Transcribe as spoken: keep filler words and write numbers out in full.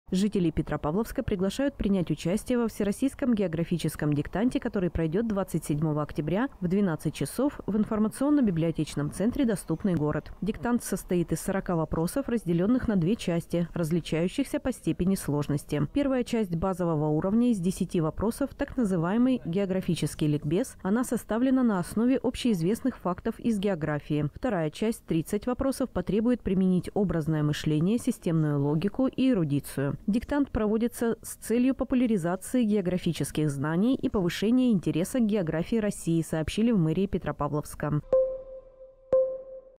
Жителей Петропавловска приглашают принять участие во Всероссийском географическом диктанте, который пройдет двадцать седьмого октября в двенадцать часов в информационно-библиотечном центре «Доступный город». Диктант состоит из сорока вопросов, разделенных на две части, различающихся по степени сложности. Первая часть базового уровня из десяти вопросов, так называемый географический ликбез. Она составлена на основе общеизвестных фактов из географии. Вторая часть, тридцать вопросов, потребует применить образное мышление, системную логику и эрудицию. Диктант проводится с целью популяризации географических знаний и повышения интереса к географии России, сообщили в мэрии Петропавловска.